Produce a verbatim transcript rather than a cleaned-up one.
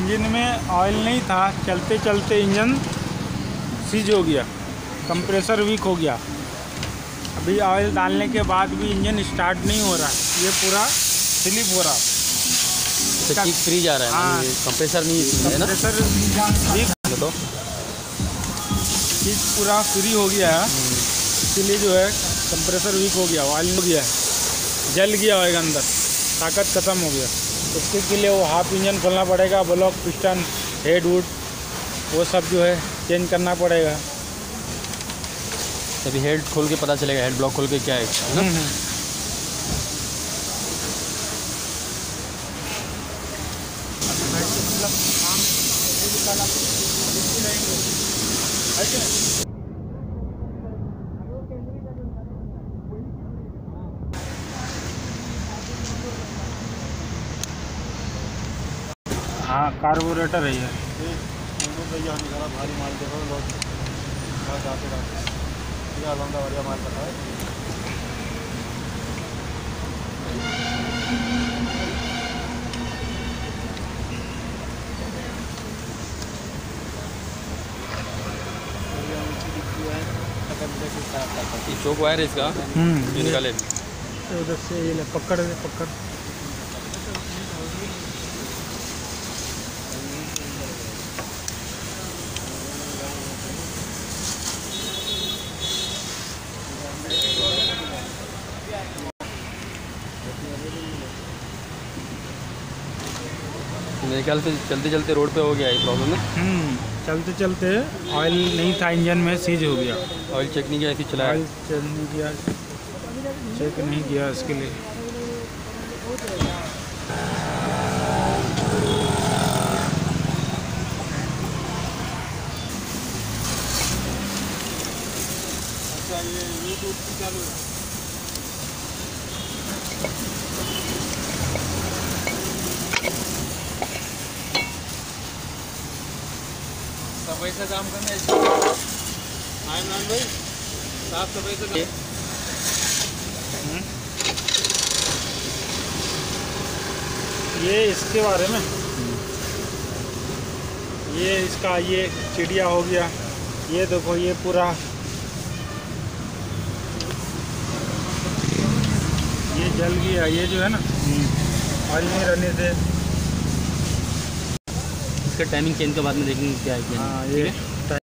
Engine में oil नहीं था, चलते चलते इंजन सीज हो गया, कंप्रेसर वीक हो गया। अभी ऑयल डालने के बाद भी इंजन स्टार्ट नहीं हो रहा, ये पूरा स्लिप हो रहा, तो किक फ्री जा रहा है। हाँ, कंप्रेसर नहीं है ना, कंप्रेसर वीक तो किक पूरा फ्री हो गया है, इसीलिए जो है कंप्रेसर वीक हो गया, ऑयल हो गया, जल गया होगा अंदर, ताकत ख़त्म हो गया। उसके के लिए वो हाफ इंजन खोलना पड़ेगा, ब्लॉक, पिस्टन, हेड वुड, वो सब जो है चेंज करना पड़ेगा। तभी हेड खोल के पता चलेगा, हेड ब्लॉक खोल के क्या है ना। हाँ, कार्बोरेटर है ये। भारी माल देखो लोग जाते रहते बढ़िया माल पता है। चौक वायर है इसका, ये निकाले उधर से ये पकड़ पकड़ मेरे ख्याल से चलते चलते रोड पे हो गया ये प्रॉब्लम है। चलते चलते ऑयल नहीं था इंजन में, सीज हो गया। ऑयल चेक नहीं किया, ऐसे चलाया। ऑयल चेक नहीं किया, चेक नहीं किया इसके लिए। सफाई से काम करना है इमरान भाई, साफ सफाई से काम। ये इसके बारे में, ये इसका ये चिड़िया हो गया, ये देखो ये पूरा ये जल गया, ये जो है ना ऑयल नहीं रहने से। इसका टाइमिंग चेंज के बाद में देखेंगे क्या है। हाँ, ये